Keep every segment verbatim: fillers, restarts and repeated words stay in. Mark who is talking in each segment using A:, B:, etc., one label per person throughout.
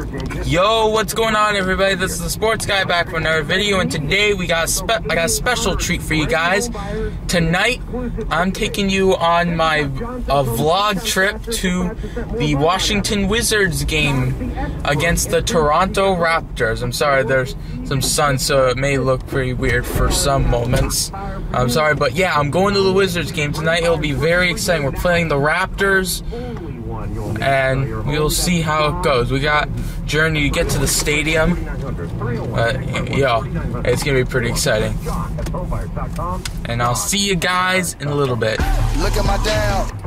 A: Yo, what's going on, everybody? This is the Sports Guy back for another video, and today we got a spe I got a special treat for you guys. Tonight, I'm taking you on my a vlog trip to the Washington Wizards game against the Toronto Raptors. I'm sorry, there's some sun, so it may look pretty weird for some moments. I'm sorry, but yeah, I'm going to the Wizards game tonight. It'll be very exciting. We're playing the Raptors, and we'll see how it goes. We got journey to get to the stadium. Uh, yeah, it's gonna be pretty exciting. And I'll see you guys in a little bit.
B: Look at my dad.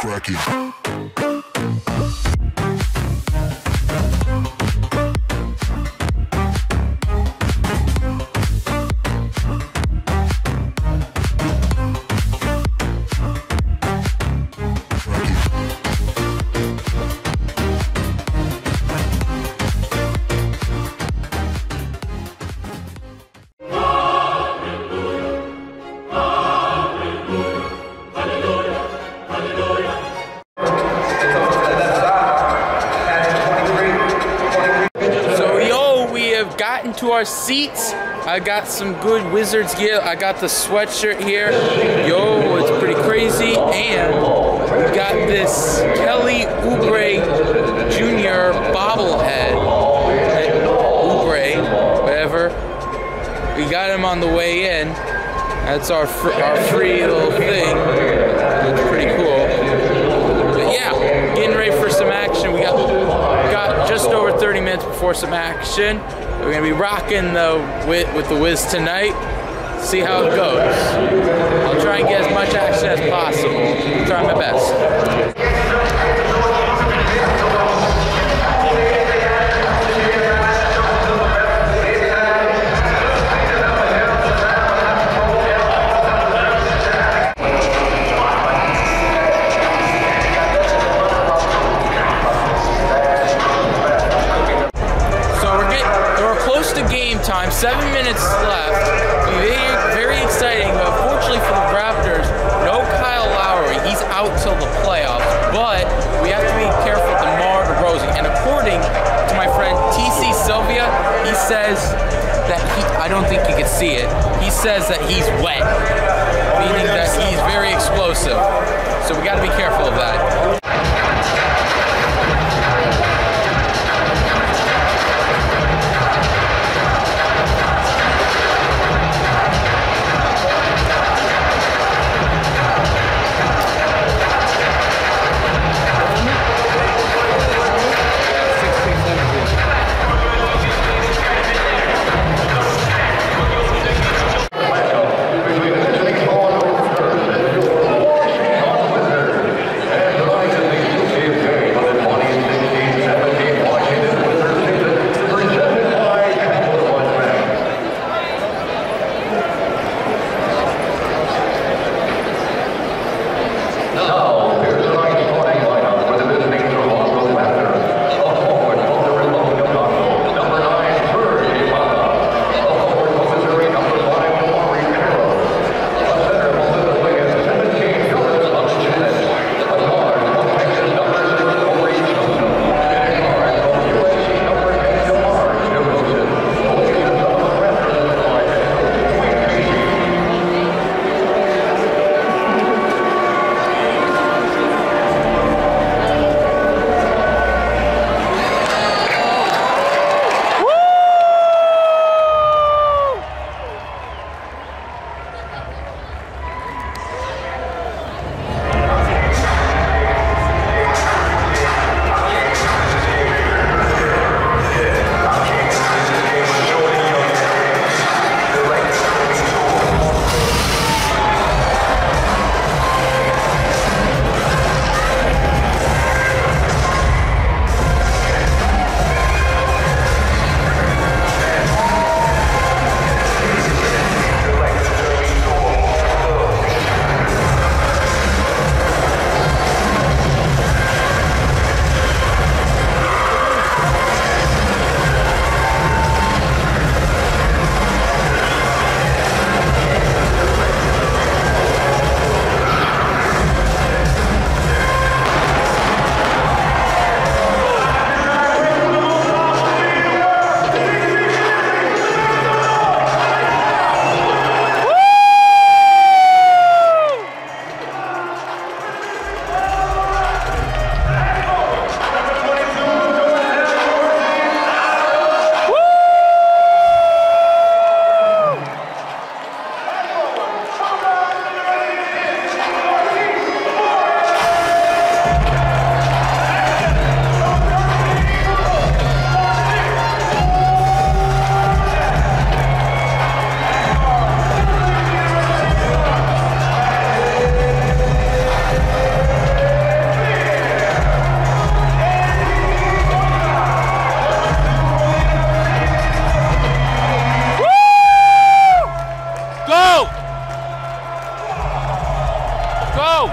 B: cracking.
A: Gotten to our seats. I got some good Wizards gear. I got the sweatshirt here. Yo, it's pretty crazy. And we got this Kelly Oubre Junior bobblehead. Oubre, whatever. We got him on the way in. That's our fr our free little thing. It's pretty cool. But yeah, getting ready for some action. We got got just over thirty minutes before some action. We're gonna be rocking the with, with the Wiz tonight. See how it goes. I'll try and get as much action as possible. I'll try my best. Time, seven minutes left. Very, very exciting. Unfortunately for the Raptors, no Kyle Lowry. He's out till the playoffs. But we have to be careful with DeMar DeRozan. And according to my friend T C Sylvia, he says that he, I don't think you can see it, he says that he's wet, meaning that he's very explosive. So we got to be careful of that. Go!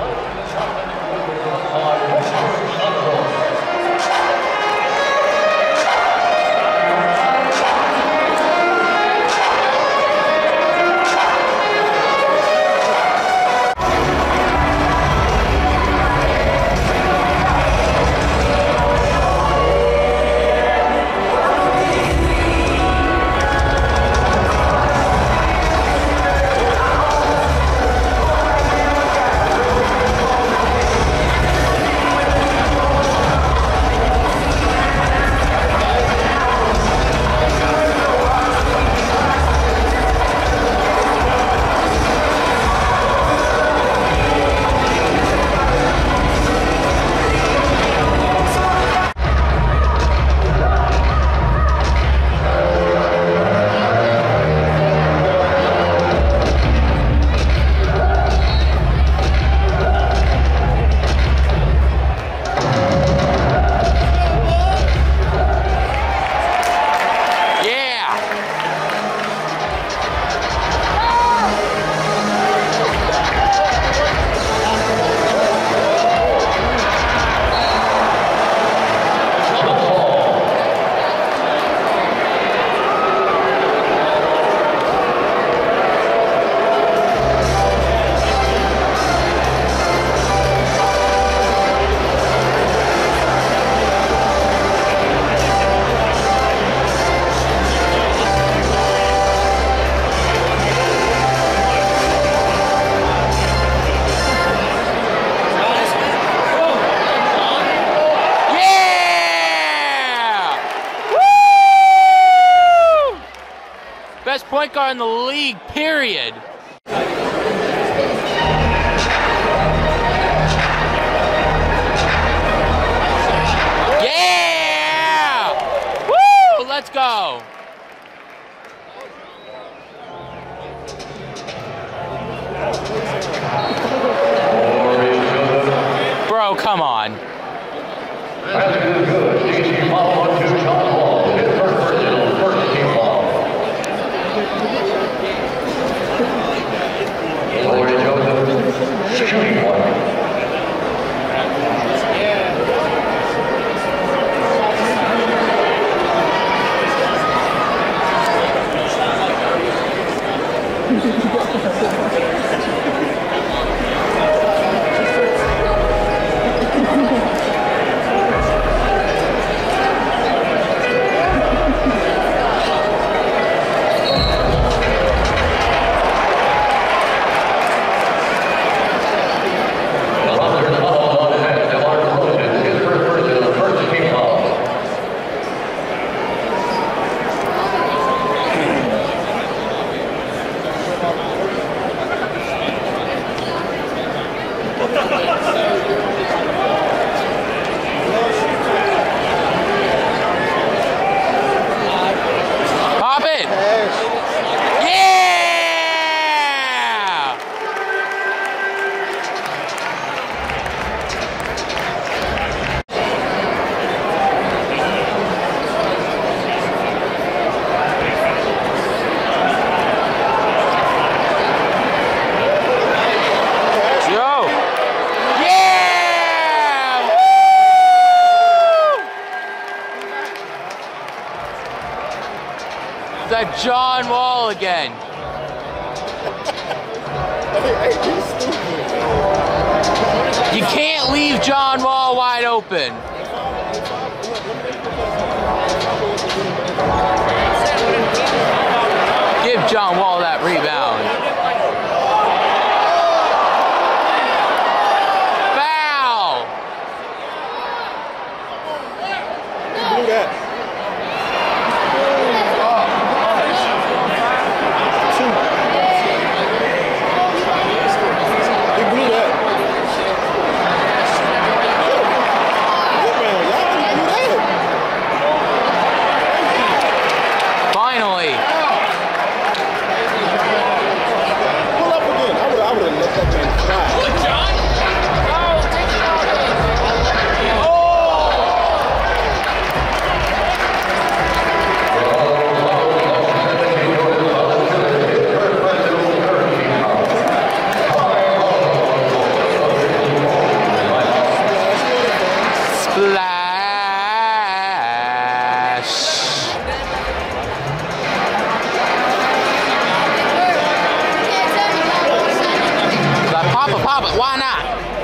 A: Best point guard in the league, period. Yeah! Woo! Let's go. Bro, come on.
B: That's good, good. D C foul on to John Wall. His first personal, first team foul. Corey Joseph, shooting one.
A: That John Wall again. You can't leave John Wall wide open. Give John Wall that rebound. Foul.
C: Do that.
A: Pop it, pop it. Why not?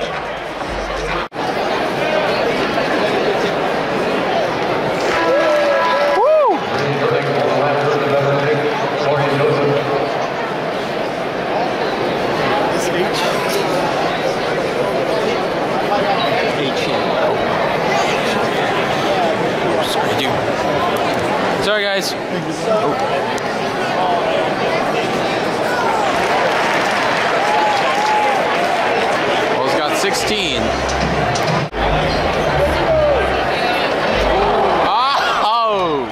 A: Woo! Sorry, dude. Sorry, guys. Oh. sixteen. Oh!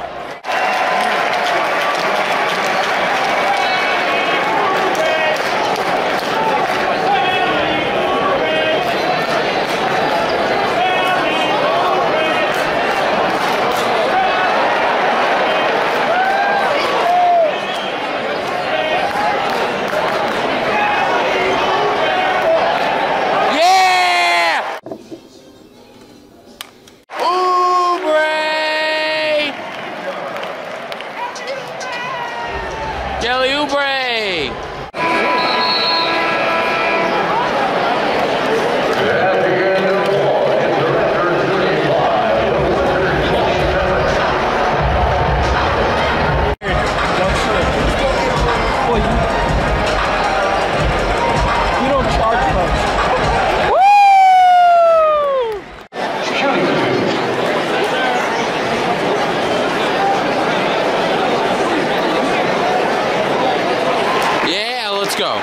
A: Kelly Oubre!
C: You don't charge much.
A: Let's go.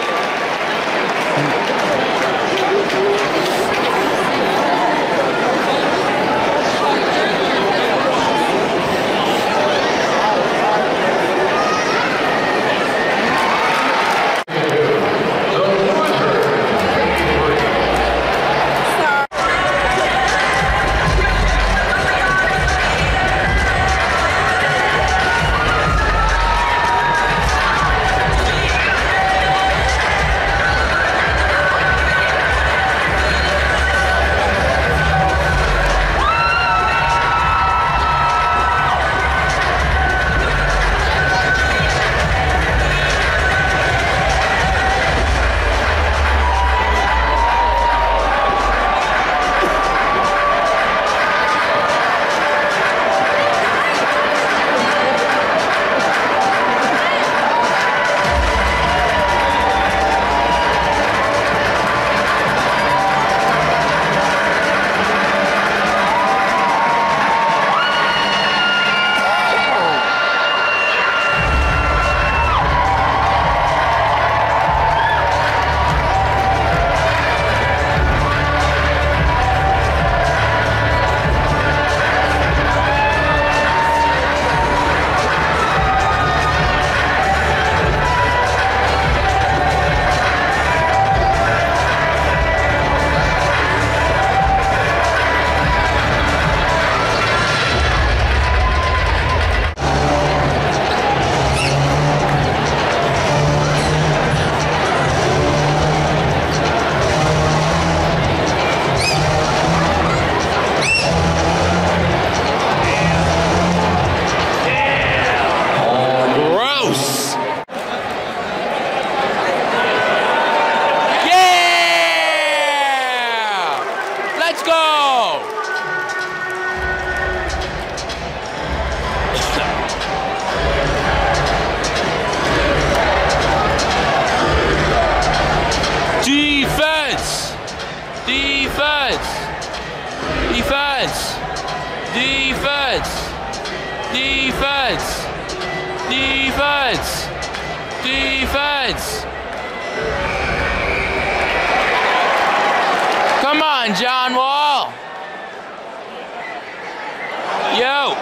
A: Defense! Defense! Defense! Defense! Defense! Come on, John Wall! Yo!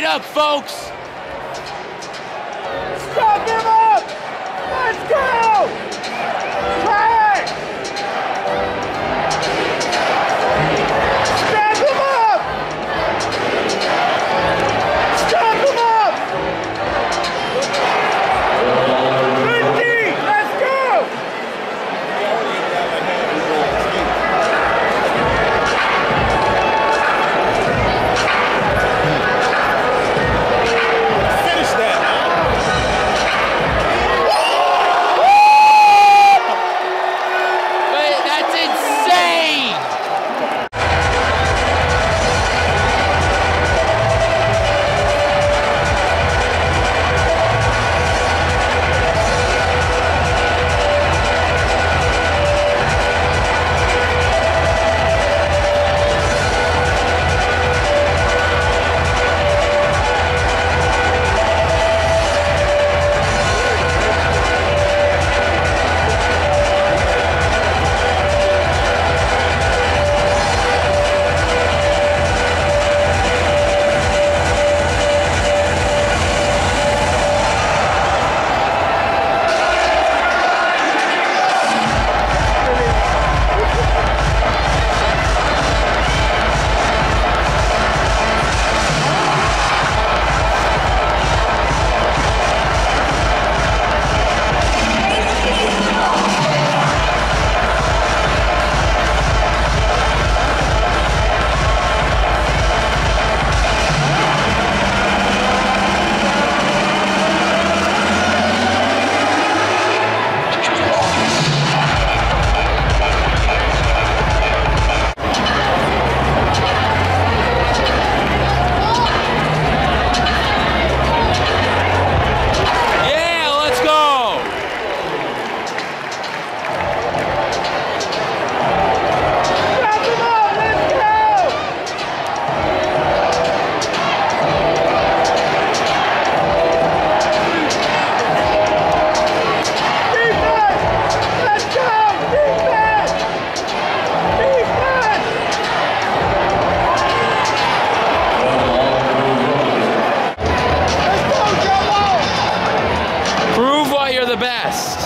A: up, folks.
C: Stop him up! Let's go! Try it! Stop him up! Stop him up! fifty! Let's go! Finish that.
A: Wait, that's insane. The best.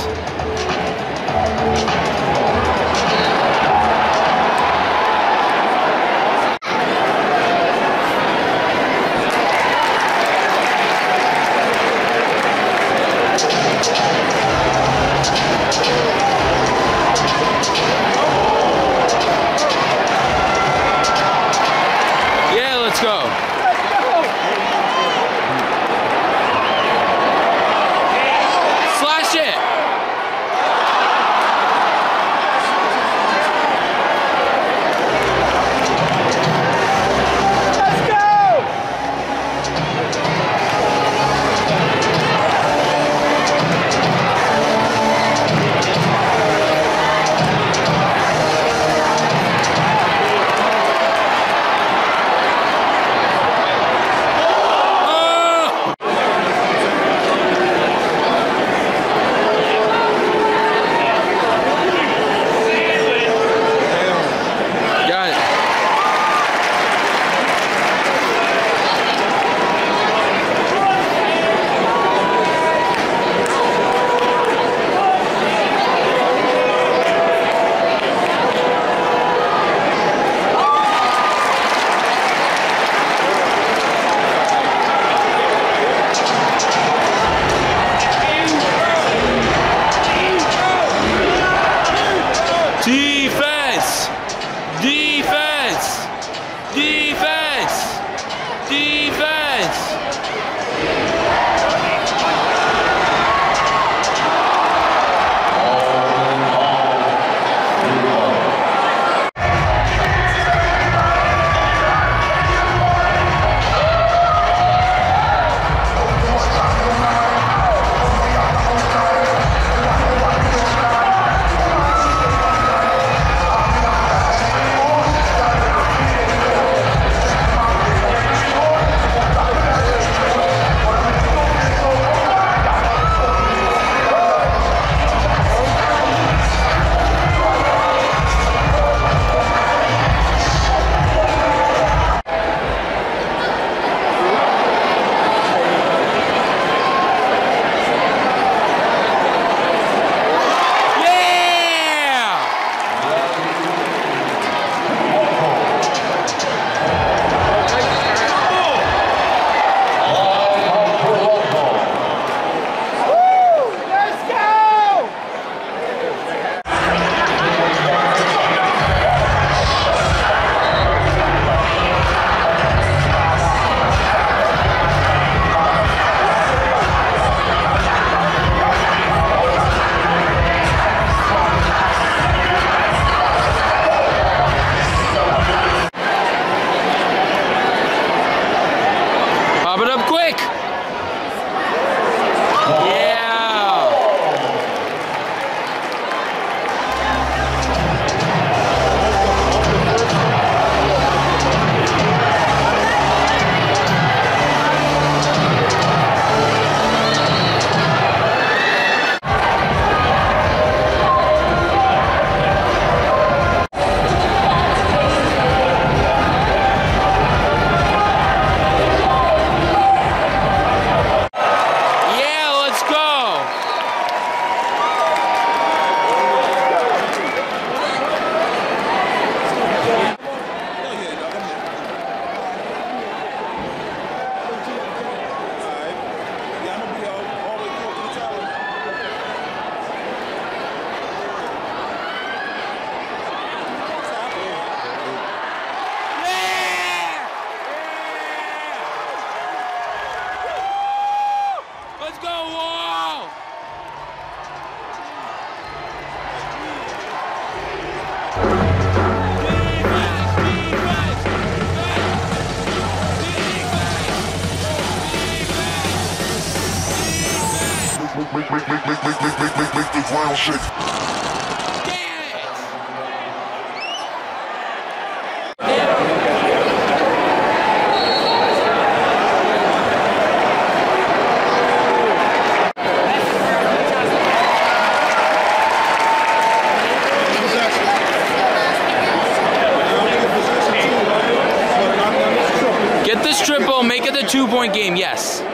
A: Yeah, let's go. Slash it.
D: shit.
A: Get this triple, make it a two-point game, yes.